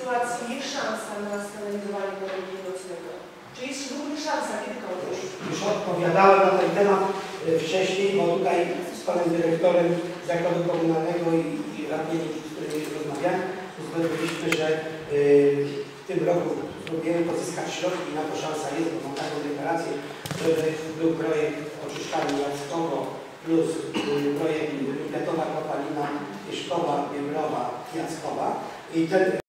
sytuacji jest szansa na skanalizowanie poległego widocznego? Czy jest w ogóle szansa kiedykolwiek? Już odpowiadałem na ten temat wcześniej, bo tutaj z panem dyrektorem zakładu komunalnego i radnymi, z którymi rozmawiałem, uzgodniliśmy, że w tym roku spróbujemy pozyskać środki, na to szansa jest, bo mam taką deklarację, żeby był projekt oczyszczalni Jackowo plus projekt internetowa kopalina Szkoła Biebrowa Jackowa. I ten